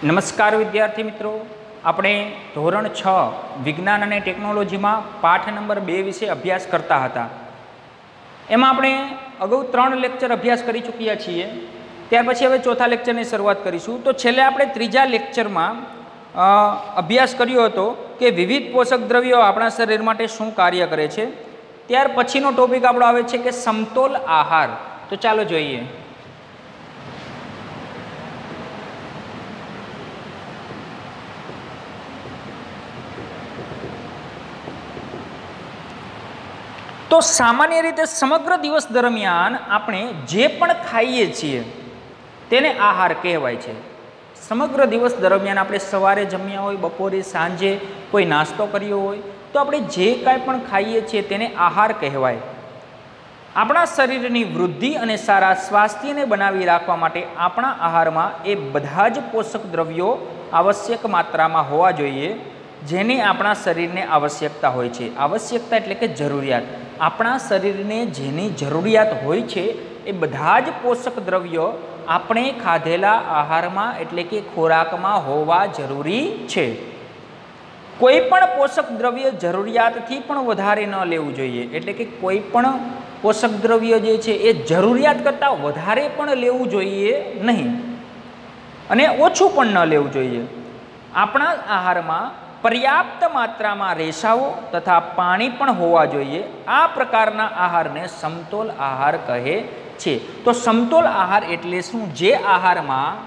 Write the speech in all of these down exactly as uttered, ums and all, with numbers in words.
નમસ્કાર વિદ્યાર્થી મિત્રો, આપણે ધોરણ છ વિજ્ઞાન અને ટેકનોલોજીમાં પાઠ નંબર બે વિશે અભ્યાસ કરતા હતા. એમાં આપણે અગાઉ ત્રણ લેક્ચર અભ્યાસ કરી ચૂક્યા છીએ. ત્યાર પછી હવે ચોથા લેક્ચરની શરૂઆત કરીશું. તો છેલ્લે આપણે ત્રીજા લેક્ચરમાં અભ્યાસ કર્યો હતો કે વિવિધ પોષક દ્રવ્યો આપણા શરીર માટે શું કાર્ય કરે છે. ત્યાર પછીનો ટોપિક આપણો આવે છે કે સમતોલ આહાર. તો ચાલો જોઈએ. તો સામાન્ય રીતે સમગ્ર દિવસ દરમિયાન આપણે જે પણ ખાઈએ છીએ તેને આહાર કહેવાય છે. સમગ્ર દિવસ દરમિયાન આપણે સવારે જમ્યા હોય, બપોરે, સાંજે કોઈ નાસ્તો કર્યો હોય, તો આપણે જે કાંઈ પણ ખાઈએ છીએ તેને આહાર કહેવાય. આપણા શરીરની વૃદ્ધિ અને સારા સ્વાસ્થ્યને બનાવી રાખવા માટે આપણા આહારમાં એ બધા જ પોષક દ્રવ્યો આવશ્યક માત્રામાં હોવા જોઈએ જેની આપણા શરીરને આવશ્યકતા હોય છે. આવશ્યકતા એટલે કે જરૂરિયાત. આપણા શરીરને જેની જરૂરિયાત હોય છે એ બધા જ પોષક દ્રવ્યો આપણે ખાધેલા આહારમાં એટલે કે ખોરાકમાં હોવા જરૂરી છે. કોઈ પણ પોષક દ્રવ્ય જરૂરિયાતથી પણ વધારે ન લેવું જોઈએ. એટલે કે કોઈ પણ પોષક દ્રવ્ય જે છે એ જરૂરિયાત કરતાં વધારે પણ લેવું જોઈએ નહીં અને ઓછું પણ ન લેવું જોઈએ. આપણા આહારમાં પર્યાપ્ત માત્રામાં રેસાઓ તથા પાણી પણ હોવા જોઈએ. આ પ્રકારના આહારને સમતોલ આહાર કહે છે. તો સમતોલ આહાર એટલે શું? જે આહારમાં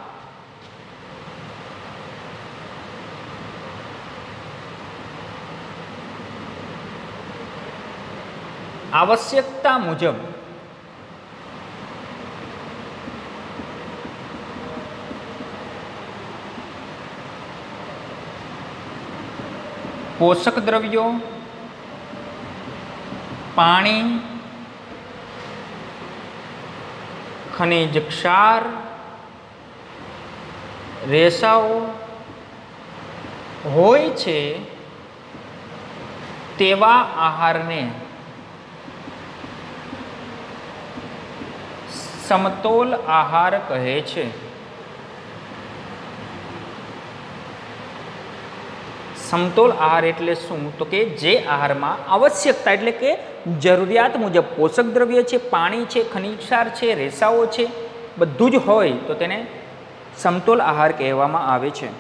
આવશ્યકતા મુજબ પોષક દ્રવ્યો, પાણી, ખનિજ ક્ષાર, રેસાઓ હોય છે તેવા આહારને સમતોલ આહાર કહે છે. સમતોલ આહાર એટલે શું? તો કે જે આહારમાં આવશ્યકતા એટલે કે જરૂરિયાત મુજબ પોષક દ્રવ્ય છે, પાણી છે, ખનિજ ક્ષાર છે, રેસાઓ છે, બધું જ હોય તો તેને સમતોલ આહાર કહેવામાં આવે છે.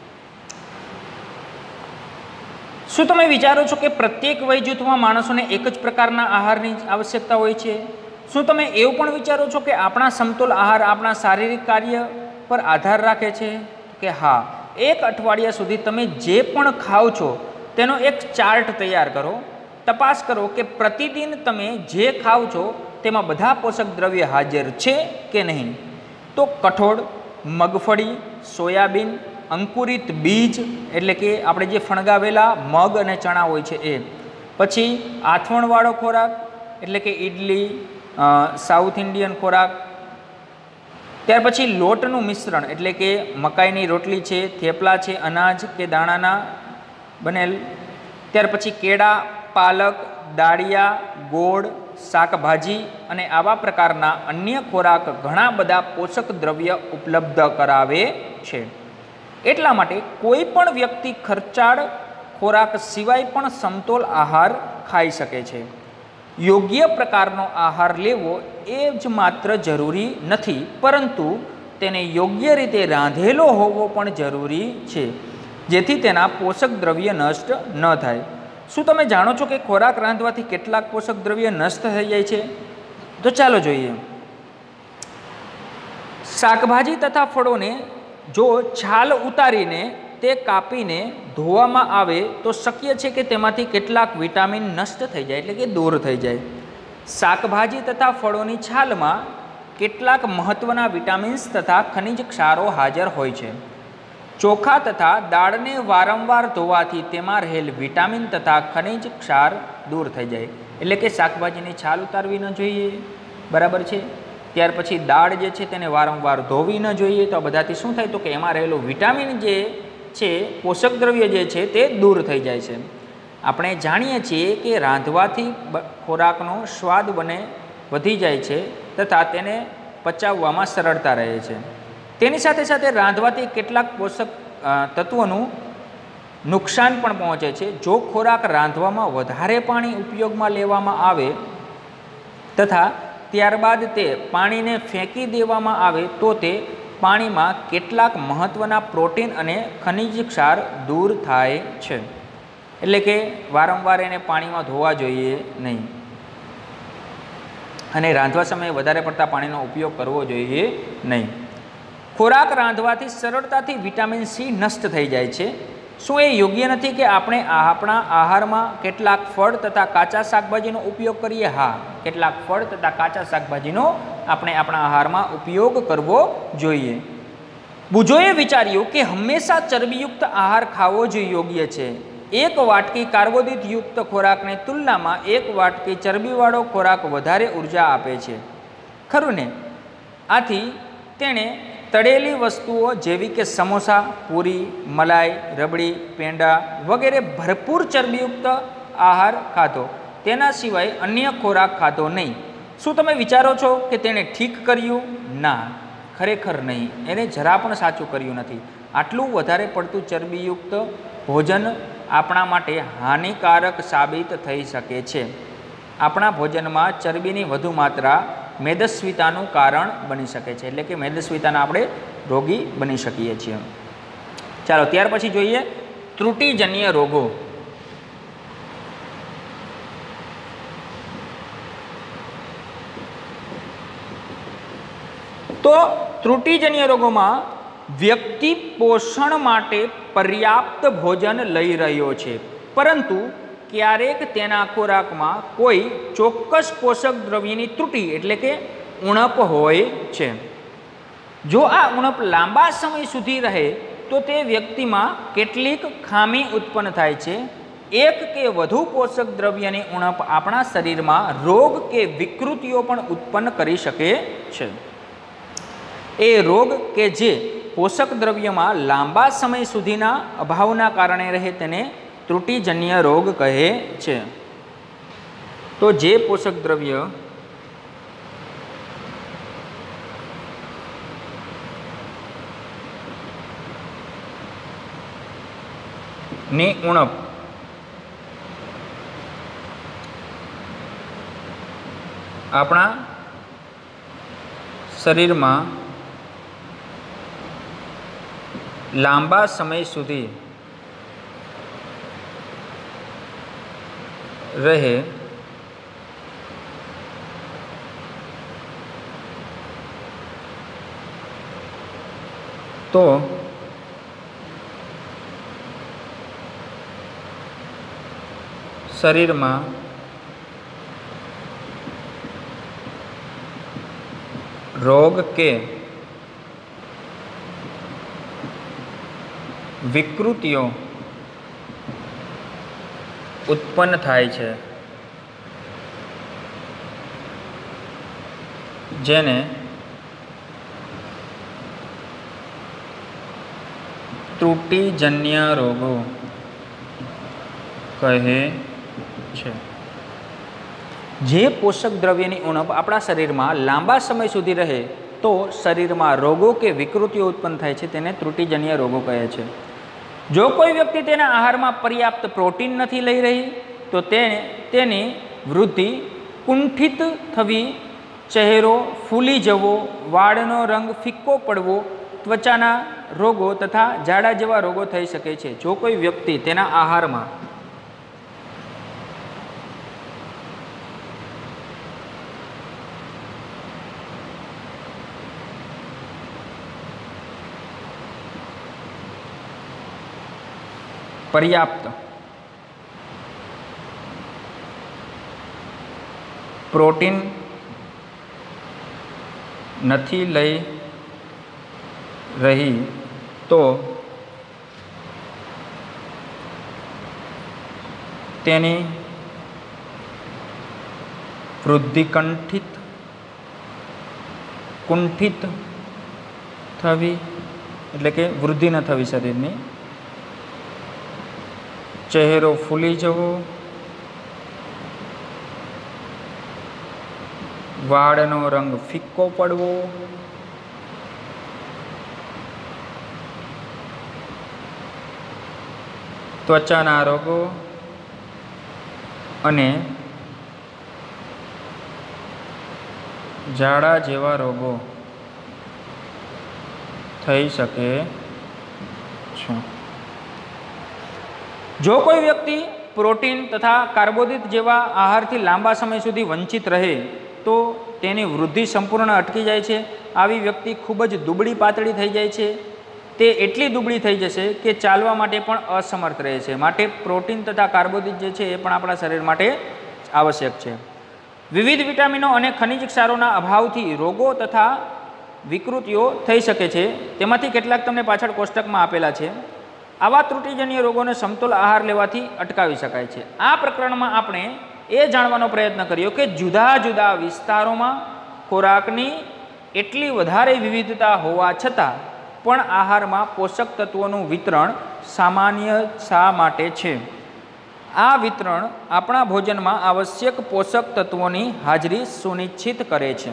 શું તમે વિચારો છો કે પ્રત્યેક વય જૂથમાં માણસોને એક જ પ્રકારના આહારની આવશ્યકતા હોય છે? શું તમે એવું પણ વિચારો છો કે આપણા સમતોલ આહાર આપણા શારીરિક કાર્ય પર આધાર રાખે છે? કે હા, એક અઠવાડિયા સુધી તમે જે પણ ખાઓ છો તેનો એક ચાર્ટ તૈયાર કરો. તપાસ કરો કે પ્રતિદિન તમે જે ખાઓ છો તેમાં બધા પોષક દ્રવ્ય હાજર છે કે નહીં. તો કઠોળ, મગફળી, સોયાબીન, અંકુરિત બીજ એટલે કે આપણે જે ફણગાવેલા મગ અને ચણા હોય છે એ, પછી આથવણવાળો ખોરાક એટલે કે ઇડલી, સાઉથ ઇન્ડિયન ખોરાક, ત્યાર પછી લોટનું મિશ્રણ એટલે કે મકાઈની રોટલી છે, થેપલા છે, અનાજ કે દાણાના બનેલ, ત્યાર પછી કેળા, પાલક, દાળિયા, ગોળ, શાકભાજી અને આવા પ્રકારના અન્ય ખોરાક ઘણા બધા પોષક દ્રવ્ય ઉપલબ્ધ કરાવે છે. એટલા માટે કોઈ પણ વ્યક્તિ ખર્ચાળ ખોરાક સિવાય પણ સમતોલ આહાર ખાઈ શકે છે. યોગ્ય પ્રકારનો આહાર લેવો એ જ માત્ર જરૂરી નથી, પરંતુ તેને યોગ્ય રીતે રાંધેલો હોવો પણ જરૂરી છે જેથી તેના પોષક દ્રવ્ય નષ્ટ ન થાય. શું તમે જાણો છો કે ખોરાક રાંધવાથી કેટલાક પોષક દ્રવ્ય નષ્ટ થઈ જાય છે? તો ચાલો જોઈએ. શાકભાજી તથા ફળોને જો છાલ ઉતારીને તે કાપીને ધોવામાં આવે તો શક્ય છે કે તેમાંથી કેટલાક વિટામિન નષ્ટ થઈ જાય એટલે કે દૂર થઈ જાય. શાકભાજી તથા ફળોની છાલમાં કેટલાક મહત્ત્વના વિટામિન્સ તથા ખનિજ ક્ષારો હાજર હોય છે. ચોખા તથા દાળને વારંવાર ધોવાથી તેમાં રહેલ વિટામિન તથા ખનિજ ક્ષાર દૂર થઈ જાય. એટલે કે શાકભાજીની છાલ ઉતારવી ન જોઈએ, બરાબર છે. ત્યાર પછી દાળ જે છે તેને વારંવાર ધોવી ન જોઈએ. તો આ બધાથી શું થાય? તો કે એમાં રહેલું વિટામિન જે છે, પોષક દ્રવ્ય જે છે તે દૂર થઈ જાય છે. આપણે જાણીએ છીએ કે રાંધવાથી ખોરાકનો સ્વાદ બને વધી જાય છે તથા તેને પચાવવામાં સરળતા રહે છે. તેની સાથે સાથે રાંધવાથી કેટલાક પોષક તત્વોનું નુકસાન પણ પહોંચે છે. જો ખોરાક રાંધવામાં વધારે પાણી ઉપયોગમાં લેવામાં આવે તથા ત્યારબાદ તે પાણીને ફેંકી દેવામાં આવે તો તે પાણીમાં કેટલાક મહત્ત્વના પ્રોટીન અને ખનિજ ક્ષાર દૂર થાય છે. એટલે કે વારંવાર એને પાણીમાં ધોવા જોઈએ નહીં અને રાંધવા સમયે વધારે પડતા પાણીનો ઉપયોગ કરવો જોઈએ નહીં. ખોરાક રાંધવાથી સરળતાથી વિટામિન સી નષ્ટ થઈ જાય છે. શું એ યોગ્ય નથી કે આપણે આપણા આહારમાં કેટલાક ફળ તથા કાચા શાકભાજીનો ઉપયોગ કરીએ? હા, કેટલાક ફળ તથા કાચા શાકભાજીનો આપણે આપણા આહારમાં ઉપયોગ કરવો જોઈએ. બુજોએ વિચાર્યું કે હંમેશા ચરબીયુક્ત આહાર ખાવો જ યોગ્ય છે. એક વાટકી કાર્બોદિત યુક્ત ખોરાકની તુલનામાં એક વાટકી ચરબીવાળો ખોરાક વધારે ઉર્જા આપે છે, ખરું ને? આથી તેણે તળેલી વસ્તુઓ જેવી કે સમોસા, પૂરી, મલાઈ, રબડી, પેંડા વગેરે ભરપૂર ચરબીયુક્ત આહાર ખાધો. તેના સિવાય અન્ય ખોરાક ખાધો નહીં. શું તમે વિચારો છો કે તેણે ઠીક કર્યું? ના, ખરેખર નહીં. એને જરા પણ સાચું કર્યું નથી. આટલું વધારે પડતું ચરબીયુક્ત ભોજન આપણા માટે હાનિકારક સાબિત થઈ શકે છે. આપણા ભોજનમાં ચરબીની વધુ માત્રા મેદસ્વીતાનું કારણ બની શકે છે. એટલે કે મેદસ્વીતાના આપણે રોગી બની શકીએ છીએ. ચાલો ત્યાર પછી જોઈએ ત્રુટિજન્ય રોગો. તો ત્રુટિજન્ય રોગોમાં વ્યક્તિ પોષણ માટે પર્યાપ્ત ભોજન લઈ રહ્યો છે, પરંતુ ક્યારેક તેના ખોરાકમાં કોઈ ચોક્કસ પોષક દ્રવ્યની ત્રુટિ એટલે કે ઉણપ હોય છે. જો આ ઉણપ લાંબા સમય સુધી રહે તો તે વ્યક્તિમાં કેટલીક ખામી ઉત્પન્ન થાય છે. એક કે વધુ પોષક દ્રવ્યની ઉણપ આપણા શરીરમાં રોગ કે વિકૃતિઓ પણ ઉત્પન્ન કરી શકે છે. એ રોગ કે જે પોષક દ્રવ્યમાં લાંબા સમય સુધીના અભાવના કારણે રહે તેને ત્રુટિજન્ય રોગ કહે છે. તો જે પોષક દ્રવ્ય ની ઉણપ આપણા શરીરમાં લાંબા સમય સુધી રહે તો શરીરમાં રોગ કે વિકૃતિઓ ઉત્પન્ન થાય છે, જેને ત્રુટિજન્ય રોગો કહે છે. જે પોષક દ્રવ્યની ઉણપ આપણા શરીરમાં લાંબા સમય સુધી રહે તો શરીરમાં રોગો કે વિકૃતિઓ ઉત્પન્ન થાય છે, તેને ત્રુટિજન્ય રોગો કહે છે. જો કોઈ વ્યક્તિ તેના આહારમાં પર્યાપ્ત પ્રોટીન નથી લઈ રહી તો તેને તેની વૃદ્ધિ કુંઠિત થવી, ચહેરો ફૂલી જવો, વાળનો રંગ ફિક્કો પડવો, ત્વચાના રોગો તથા ઝાડા જેવા રોગો થઈ શકે છે. જો કોઈ વ્યક્તિ તેના આહારમાં પર્યાપ્ત પ્રોટીન નથી લઈ રહી તો તેની વૃદ્ધિ કંઠિત કુંઠિત થવી એટલે કે વૃદ્ધિ ન થવી શરીરની, ચહેરો ફૂલી જવો, વાળનો રંગ ફિક્કો પડવો, ત્વચાના રોગો અને ઝાડા જેવા રોગો થઈ શકે છે. જો કોઈ વ્યક્તિ પ્રોટીન તથા કાર્બોદિત જેવા આહારથી લાંબા સમય સુધી વંચિત રહે તો તેની વૃદ્ધિ સંપૂર્ણ અટકી જાય છે. આવી વ્યક્તિ ખૂબ જ દુબળી પાતળી થઈ જાય છે. તે એટલી દુબળી થઈ જશે કે ચાલવા માટે પણ અસમર્થ રહે છે. માટે પ્રોટીન તથા કાર્બોદિત જે છે એ પણ આપણા શરીર માટે આવશ્યક છે. વિવિધ વિટામિનો અને ખનિજ ક્ષારોના અભાવથી રોગો તથા વિકૃતિઓ થઈ શકે છે. તેમાંથી કેટલાક તમને પાછળ કોષ્ટકમાં આપેલા છે. આવા ત્રુટિજન્ય રોગોને સમતોલ આહાર લેવાથી અટકાવી શકાય છે. આ પ્રકરણમાં આપણે એ જાણવાનો પ્રયત્ન કર્યો કે જુદા જુદા વિસ્તારોમાં ખોરાકની એટલી વધારે વિવિધતા હોવા છતાં પણ આહારમાં પોષક તત્વોનું વિતરણ સામાન્ય શા માટે છે? આ વિતરણ આપણા ભોજનમાં આવશ્યક પોષક તત્વોની હાજરી સુનિશ્ચિત કરે છે.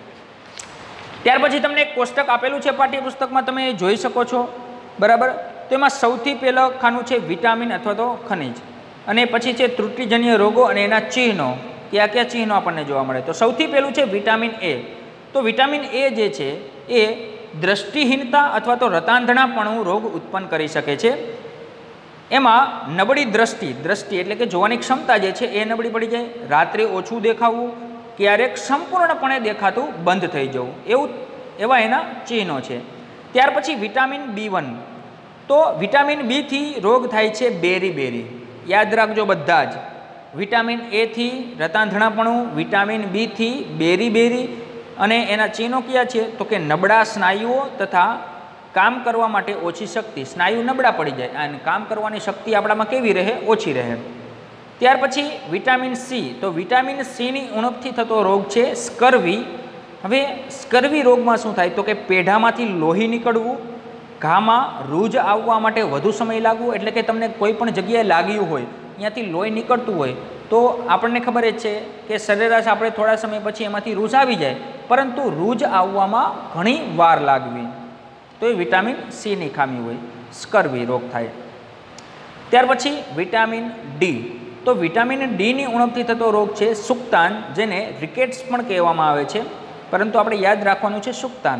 ત્યાર પછી તમને એક કોષ્ટક આપેલું છે પાઠ્યપુસ્તકમાં, તમે એ જોઈ શકો છો. બરાબર. તો એમાં સૌથી પહેલાં ખાનું છે વિટામિન અથવા તો ખનિજ, અને પછી છે ત્રુટિજન્ય રોગો અને એના ચિહ્નો. કયા કયા ચિહ્નો આપણને જોવા મળે? તો સૌથી પહેલું છે વિટામિન એ. તો વિટામિન એ જે છે એ દ્રષ્ટિહીનતા અથવા તો રતાંધણાપણું રોગ ઉત્પન્ન કરી શકે છે. એમાં નબળી દ્રષ્ટિ, દ્રષ્ટિ એટલે કે જોવાની ક્ષમતા જે છે એ નબળી પડી જાય, રાત્રે ઓછું દેખાવું, ક્યારેક સંપૂર્ણપણે દેખાતું બંધ થઈ જવું, એવું એવા એના ચિહ્નો છે. ત્યાર પછી વિટામિન બી વન. તો વિટામિન બીથી રોગ થાય છે બેરી બેરી. યાદ રાખજો બધા જ. વિટામિન એથી રતાંધણાપણું, વિટામિન બીથી બેરી બેરી, અને એના ચિહ્નો કયા છે? તો કે નબળા સ્નાયુઓ તથા કામ કરવા માટે ઓછી શક્તિ. સ્નાયુ નબળા પડી જાય અને કામ કરવાની શક્તિ આપણામાં કેવી રહે? ઓછી રહે. ત્યાર પછી વિટામિન સી. તો વિટામિન સીની ઉણપથી થતો રોગ છે સ્કર્વી. હવે સ્કર્વી રોગમાં શું થાય? તો કે પેઢામાંથી લોહી નીકળવું, ઘામાં રૂજ આવવા માટે વધુ સમય લાગવો. એટલે કે તમને કોઈ પણ જગ્યાએ લાગ્યું હોય, ત્યાંથી લોહી નીકળતું હોય, તો આપણને ખબર જ છે કે સરેરાશ આપણે થોડા સમય પછી એમાંથી રૂજ આવી જાય, પરંતુ રૂજ આવવામાં ઘણી વાર લાગવી. તો એ વિટામિન સીની ખામી હોય, સ્કર્વી રોગ થાય. ત્યાર પછી વિટામિન ડી. તો વિટામિન ડીની ઉણપથી થતો રોગ છે સુક્તાન, જેને રિકેટ્સ પણ કહેવામાં આવે છે, પરંતુ આપણે યાદ રાખવાનું છે સુક્તાન.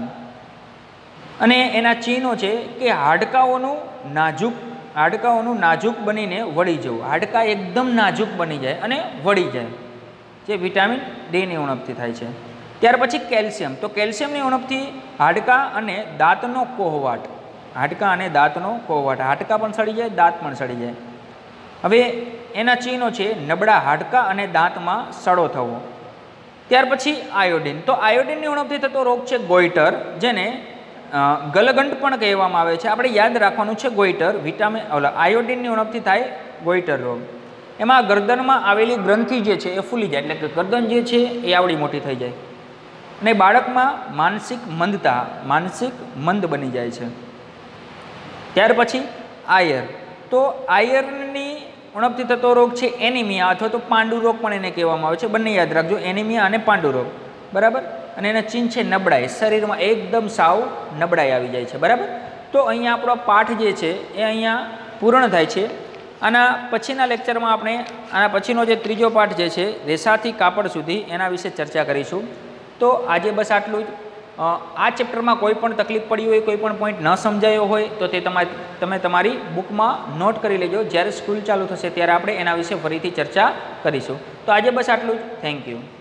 અને એના ચિહ્નો છે કે હાડકાઓનું નાજુક હાડકાઓનું નાજુક બનીને વળી જવું. હાડકા એકદમ નાજુક બની જાય અને વળી જાય, જે વિટામિન ડીની ઉણપથી થાય છે. ત્યાર પછી કેલ્શિયમ. તો કેલ્શિયમની ઉણપથી હાડકા અને દાંતનો કોહવાટ. હાડકા અને દાંતનો કોહવાટ. હાડકા પણ સડી જાય, દાંત પણ સડી જાય. હવે એના ચિહ્નો છે નબળા હાડકા અને દાંતમાં સડો થવો. ત્યાર પછી આયોડિન. તો આયોડિનની ઉણપથી થતો રોગ છે ગોઈટર, જેને ગલગંટ પણ કહેવામાં આવે છે. આપણે યાદ રાખવાનું છે ગોઈટર. વિટામિન ઓલા આયોડિનની ઉણપથી થાય ગોઈટર રોગ. એમાં ગરદનમાં આવેલી ગ્રંથિ જે છે એ ફૂલી જાય, એટલે કે ગરદન જે છે એ આવડી મોટી થઈ જાય, અને બાળકમાં માનસિક મંદતા, માનસિક મંદ બની જાય છે. ત્યાર પછી આયર. તો આયરની ઉણપથી થતો રોગ છે એનિમિયા અથવા તો પાંડુ રોગ પણ એને કહેવામાં આવે છે. બંને યાદ રાખજો, એનિમિયા અને પાંડુ રોગ. બરાબર. અને એના ચિહ્ન છે નબળાઈ. શરીરમાં એકદમ સાવ નબળાઈ આવી જાય છે. બરાબર. તો અહીંયા આપણો પાઠ જે છે એ અહીંયા પૂર્ણ થાય છે. આના પછીના લેક્ચરમાં આપણે આના પછીનો જે ત્રીજો પાઠ જે છે રેસાથી કાપડ સુધી, એના વિશે ચર્ચા કરીશું. તો આજે બસ આટલું જ. આ ચેપ્ટરમાં કોઈ પણ તકલીફ પડી હોય, કોઈ પણ પોઈન્ટ ન સમજાયો હોય તો તે તમારી તમે તમારી બુકમાં નોટ કરી લેજો. જ્યારે સ્કૂલ ચાલુ થશે ત્યારે આપણે એના વિશે ફરીથી ચર્ચા કરીશું. તો આજે બસ આટલું જ. Thank you.